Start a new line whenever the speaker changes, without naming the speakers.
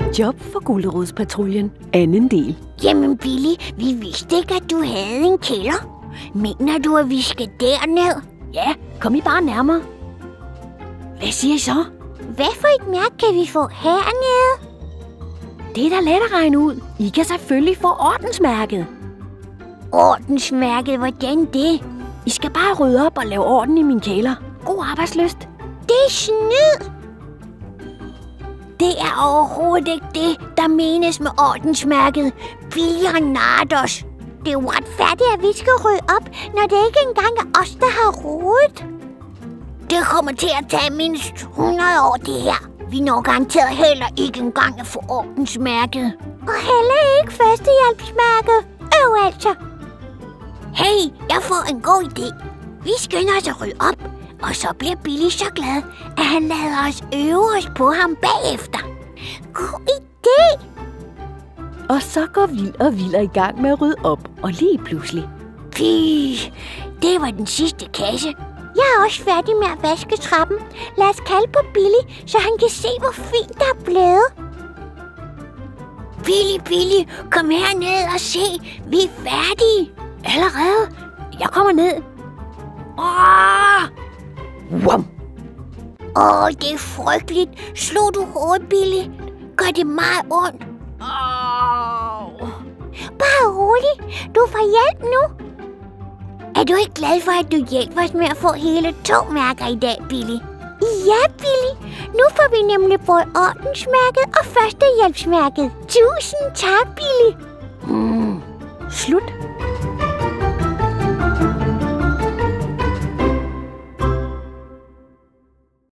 job for Gulerodspatruljen, anden del.
Jamen Billy, vi vidste ikke, at du havde en kælder. Mener du, at vi skal derned?
Ja, kom I bare nærmere. Hvad siger I så?
Hvad for et mærke kan vi få hernede?
Det er da let at regne ud. I kan selvfølgelig få ordensmærket.
Ordensmærket, hvordan det?
I skal bare rydde op og lave orden i min kælder. God arbejdslyst.
Det er snyd! Det er overhovedet ikke det, der menes med ordensmærket. Billy har narret os. Det er uretfærdigt, at vi skal rydde op, når det ikke engang er os, der har rodet. Det kommer til at tage mindst 100 år, det her. Vi når garanteret heller ikke engang at få ordensmærket. Og heller ikke førstehjælpsmærket. Altså. Hey, jeg får en god idé. Vi skynder os at rydde op, og så bliver Billy så glad, at han lader os øve os på ham bagefter. God idé!
Og så går Vild og Vilder i gang med at rydde op, og lige pludselig.
Fy, det var den sidste kasse. Jeg er også færdig med at vaske trappen. Lad os kalde på Billy, så han kan se, hvor fint der er blevet. Billy, kom herned og se. Vi er færdige.
Allerede? Jeg kommer ned.
Det er frygteligt. Slog du hårdt, Billy? Gør det meget ondt? Bare rolig. Du får hjælp nu. Er du ikke glad for, at du hjælper os med at få hele 2 mærker i dag, Billy? Ja, Billy. Nu får vi nemlig både ordensmærket og førstehjælpsmærket. Tusind tak, Billy.
Slut.